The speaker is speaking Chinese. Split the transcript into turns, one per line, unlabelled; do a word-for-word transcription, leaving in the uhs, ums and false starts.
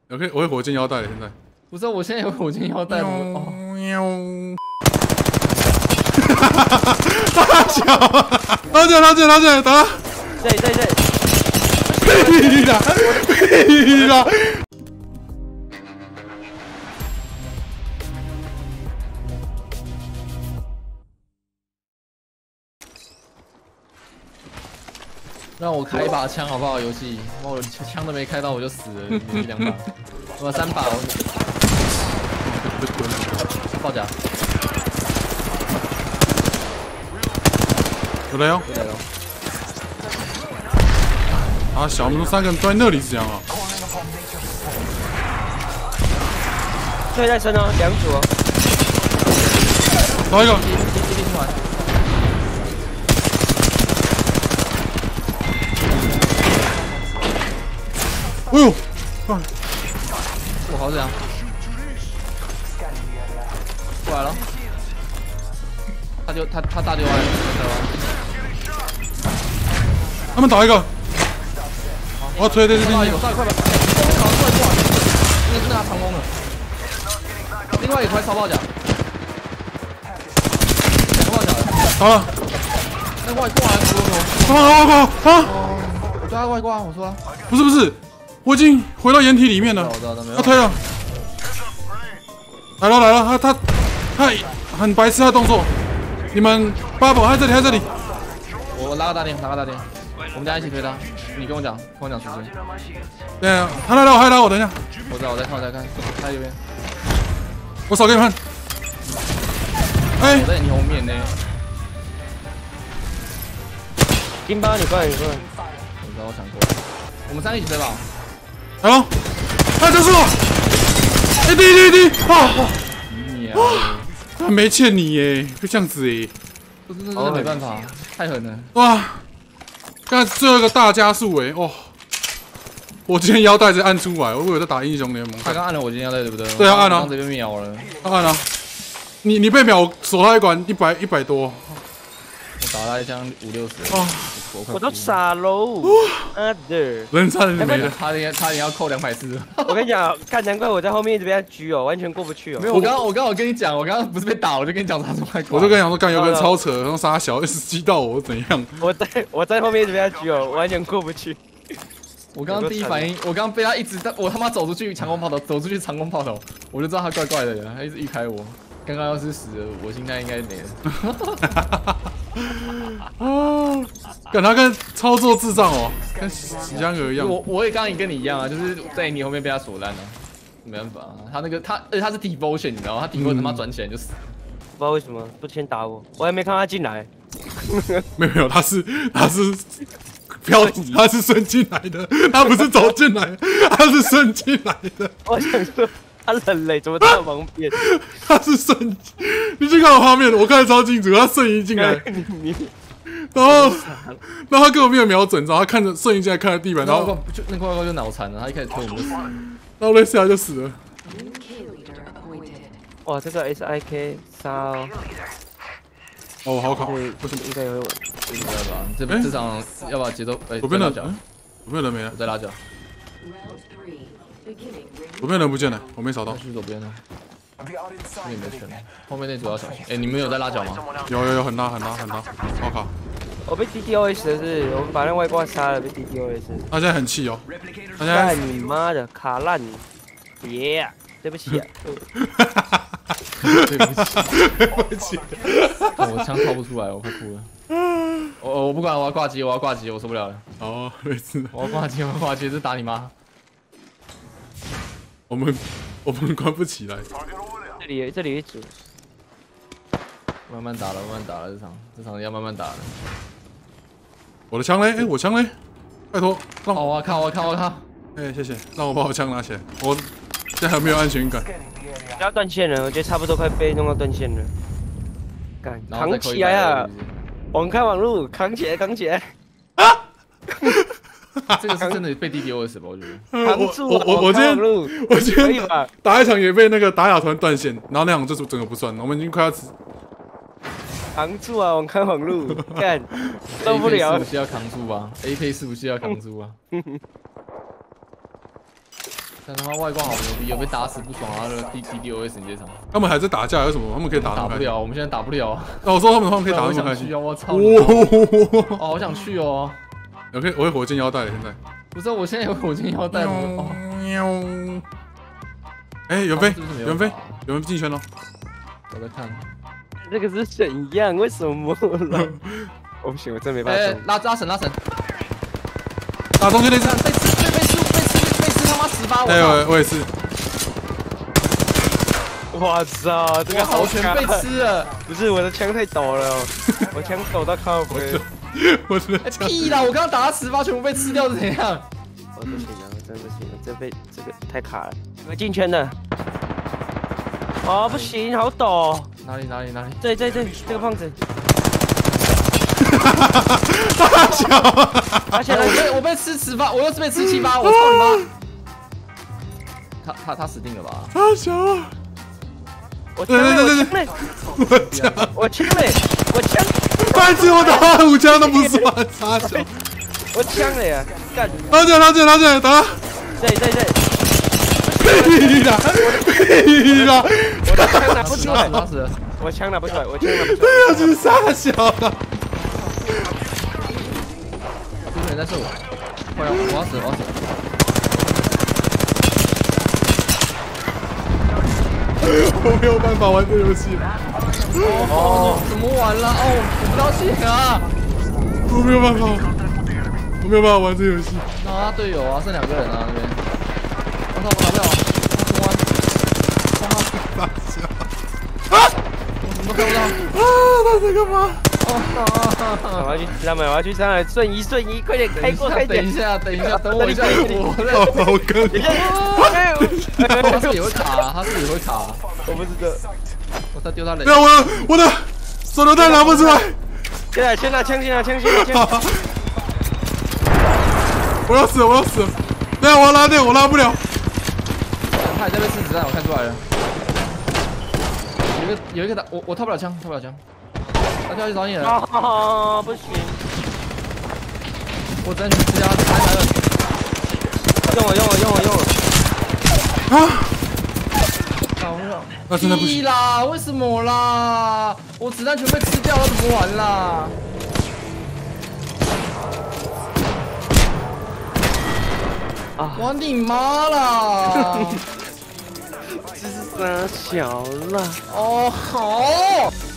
我可以，我会火箭腰带了，现在。
不是，我现在有火箭腰带。哦。
大小，拉起来，拉起来，拉起来，打！
这里，这里，这里。
屁啦，屁啦！
让我开一把枪好不好？游戏，我枪都没开到我就死了，连续两把，我三把，我爆甲，
有来哦，
有来了。
啊，小，我们三个人都在那里是这样啊？
对在身哦，两组哦。
找一个。
基地出来。
哎呦！啊！
我好这样，过来了，他就他他大丢完，
他们打一个，我推推推推！
快快快！快快过！那是拿长弓的，另外一块超爆甲，两个爆甲的，
好了，
那外挂还不多。
快快快啊！
我抓外挂，我说。
不是不是。 我已经回到掩体里面了，他推了，来了来了，他他他很白痴，他动作，你们 bubble 在这里，在这里，
我拉个大电，拉个大电，我们家一起推他，你跟我讲，跟我讲时间。
对啊，他来了，他来了，我等一下，
我知道，我再看，我再看，他右边，
我扫给你们看，哎，
我在你后面呢，
金巴，你过来，你过来，
我知道，我想过来，我们三个一起推吧。
来了，哎，就是我，哎，滴滴滴，啊！
你啊，
他没欠你耶，就这样子耶，
这真的没办法，太狠了。
哇，刚才最后一个大加速哎，哦，我今天腰带直接按出来，我以为在打英雄联盟。
他刚按了我今天腰带对不对？
对啊，按了，
刚直接被秒了。
他按了，你你被秒手他一管一百一百多，
我打他一枪五六十。哦。
我都傻喽！啊的，
人差点没了，
差点差点要扣两百四。
我跟你讲，看难怪我在后面一直被他狙哦，完全过不去哦。
没有，我刚刚我刚好跟你讲，我刚刚不是被打，我就跟你讲他是外挂。
我就跟你讲说，干有个人超扯，然后杀小 S 击到我怎样？
我在我在后面一直被他狙哦，完全过不去。
我刚刚第一反应，我刚刚被他一直，我他妈走出去长弓炮头，走出去长弓炮头，我就知道他怪怪的了，他一直避开我。刚刚要是死了，我心态应该没了。
啊！感他跟操作智障哦，跟喜香儿一样。
我我也刚刚跟你一样啊，就是在你后面被他锁烂了，没办法啊。他那个他，而且他是 devotion， 你知道吗？他 devotion 他妈转起来就死了。
不知道为什么不先打我，我还没看他进来。
没有没有，他是他是飘，他是顺进来的，他不是走进来，他是顺进来的。
我想说。 他人嘞，怎么这么方便？
他是瞬，你去看我画面，我看得超清楚，他瞬移进来，然后，然后他根本没有瞄准，然后他看着瞬移进来，看着地板，然后
就那块块就脑残了，他一开始推我们就死了，
然后雷斯亚就死了。
哇，这个 S I K 杀哦，
哦，好卡，
不是应该有稳，
应该吧？这这场要把节奏，哎，
左边的，左边人没了，
我在拉脚。
左边人不见了，我没扫到。
去左边了，这里没选，后面那组要小心。哎，你们有在拉脚吗？
有有有，很拉很拉很拉，好卡。
我被 D D O S 的是，我们把那外挂杀了，被 D D O S。
他现在很气哦，他现在。
你妈的卡烂！耶，对不起。
对不起，对不起。我枪掏不出来，我快哭了。我我不管，我要挂机，我要挂机，我受不了了。
哦，没事。
我要挂机，我要挂机，这打你妈！
我们我们关不起来。
这里这里一组，
慢慢打了，慢慢打了，这场这场要慢慢打了。
我的枪嘞？哎、欸，我枪嘞？拜托，让
我看我看我看。
哎、欸，谢谢，让我把我枪拿起来。我现在很没有安全感。
不要断线了，我觉得差不多快被弄到断线了。干，扛起来啊！网开网路，扛起来，扛起来！啊！
这个是真的被 D D O S 吧？我觉得。
扛住
我我我今天我今天打一场也被那个打亚团断线，然后那场就是整个不算，我们已经快要死。
扛住啊！网开网路，干受不了。
是不是要扛住吧 ？A K 是不是要扛住啊？ 但他妈外挂好牛逼，有被打死不爽啊！那个 D D D O S 你这场，
他们还在打架，有什么？他们可以打
打不了，我们现在打不了。
那我说他们他们可以打那么开心
啊！我操！哦，好想去哦！
我可以，我会火箭腰带现在。
不是，我现在有火箭腰带。
喵！哎，袁飞，袁飞，有人进圈了。
我在看。
这个是怎样？为什么了？我不行，我真没办法。
哎，拉拉绳，拉绳。
打中间那只。
被吃，被吃，被吃，被吃他妈十八！
哎，我我也是。
我操，这个好
全被吃了。
不是我的枪太抖了，我枪抖到靠背。
我的
屁啦！我刚刚打他十发，全部被吃掉是怎样？
我不行了，我真不行了，这被这个太卡了。有没有进圈的？哦，不行，好抖。
哪里哪里哪里？
对对对，这个胖子。
大小，
而且我被我被吃十发，我又是被吃七发，我操你妈！他他他死定了吧？
大小，
我枪嘞，我枪，我枪嘞，我枪。
半次我打五枪都不算，大小。
我枪了呀！干！
拉进来，拉进来，拉进来，打！
对对对！
屁啦！屁啦！
我的枪拿不出来，
拉死！
我枪拿不出来，我枪拿不出来。
这又是傻小啊！
有人在射我！快要，我要死，我要死！
我没有办法玩这游戏。
哦，怎么玩了？哦，我不道歉啊！
我没有办法，我没有办法玩这游戏。
那他队友啊，剩两个人啊那边。我操，我打不了，冲啊！冲啊！
大小。
啊！我什么都看不到。
啊！他在干嘛？
我要去，知道没？我要去上来，瞬移瞬移，快点开过，快点！
等一下，等一下，等我一下，我
在。我跟。
他是也会卡，他是也会卡。
我不知道。
我再丢他雷。
没有，我我的手榴弹拿不出来。
现在先拿枪，先拿枪，先拿枪。
我要死了，我要死了！对啊，我要拉电，我拉不了。
他也在被吃子弹，我看出来了。有一个有一个打我，我套不了枪，套不了枪。他就要去找你了。
啊，不行！
我真的吃掉他，来来了。
用我，用我，用我，用我。
啊！
打不了。
那真的不行
啦！为什么啦？我子弹全被吃掉了，怎么玩啦？啊！玩你妈啦！
这是傻小了。
哦好。